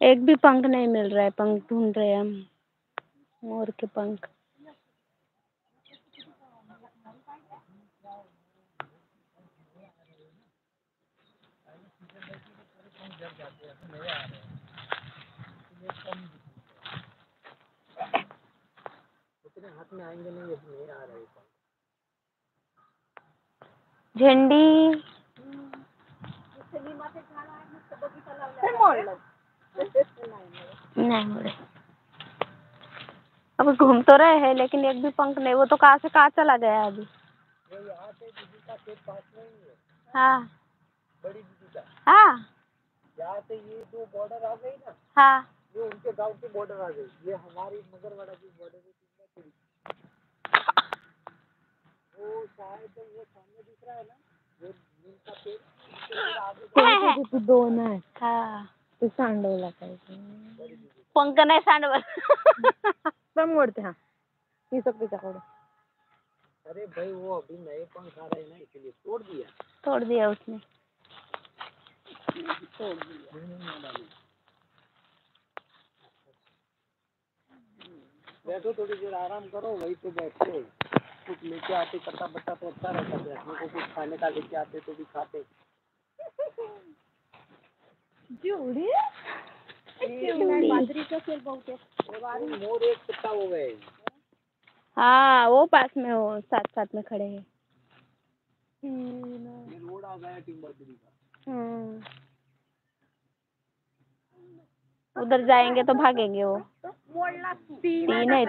एक भी पंख नहीं मिल रहा है। पंख ढूंढ रहे हैं हम, मोर के पंख। हाथ में आएंगे नहीं आ रहे। झंडी नहीं मुड़े। अब घूम तो रहे हैं लेकिन एक भी पंख नहीं। वो तो कहाँ से कहाँ चला गया अभी। यहाँ से दीदी का खेत पास में ही है। हाँ बड़ी दीदी का। हाँ यहाँ से ये जो बॉर्डर आ गई ना। हाँ ये उनके गांव की बॉर्डर आ गई। ये हमारी मगरवाड़ा की बॉर्डर है। वो शायद वो सामने दिख रहा है ना, वो नीम का पेड़ आगे दोन है। हाँ तो सांडवला पाहिजे। पंख नाही सांडवल। मोड़ते हाँ ये सब पे चढ़ो। अरे भाई वो अभी नए पंख आ रहे हैं ना, इसलिए तोड़ दिया उसने। बैठो थोड़ी देर आराम करो, वहीं पे बैठो। कुछ लेके आते कट्टा बट्टा तो अच्छा रहता है। अपने को कुछ खाने का लेके आते तो भी खाते। जोड़ी बाजरी का खेल बहुत है। मोर एक कुत्ता हो गए। हाँ वो पास में हो, साथ साथ में खड़े हैं। ये रोड आ गया टिम्बरपुरी का। उधर जाएंगे तो भागेंगे वो। तीन है।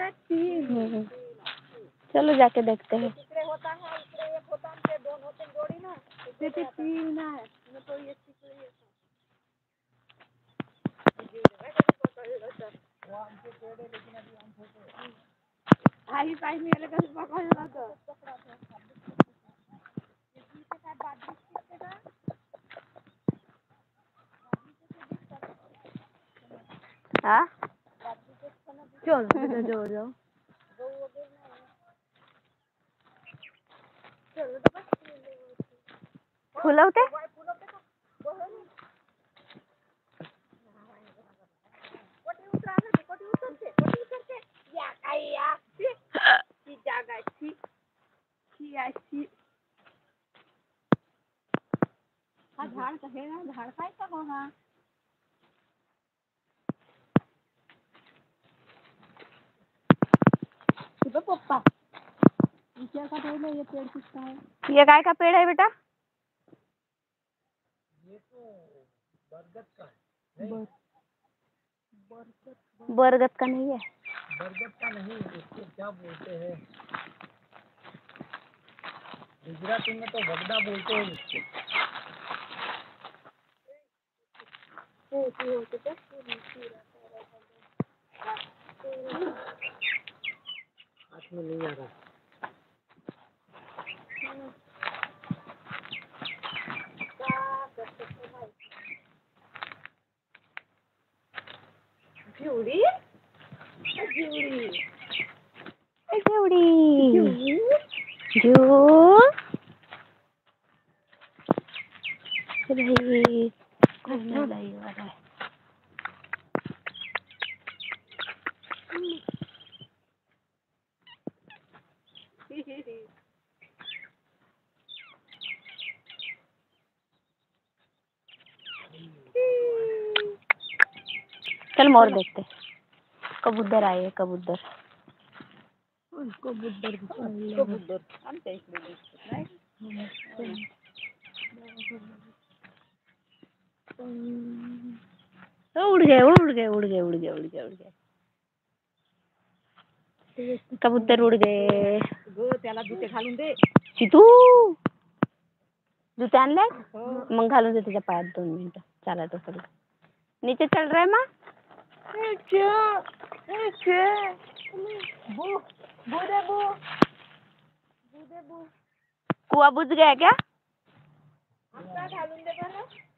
चलो जाके देखते हैं। होता है एक होता है, दोनों होते जोड़ी ना, तीन है तो ये आई साई मेरे का पकड़ लगा तो हाँ चल जो जाओ फुलवते झाड़ का है ना, झाड़ का क्या होगा। पप्पा क्या का पेड़ है, ये पेड़ किसका है। ये काय का पेड़ है बेटा। ये तो बरगद का है। बरगद का नहीं है। बरगद का नहीं, इसको क्या बोलते हैं गुजराती में, तो बगदा बोलते हैं इसको। हाथ में नहीं आ रहा। जुड़ी चल मोर देखते। कबूतर आए हैं, कबूतर। कबूतर आमच्या इकडे दिसतात नाही। उड़ गए। कबूतर उड़ गए। त्याला जुते घालून दे। चितू जुते आणले मग घालून दे त्याच्या पायात 2 मिनिटं चालत असेल। नीचे चल रहा है माँ। कुआ बुझ गया क्या। घालून दे बरं।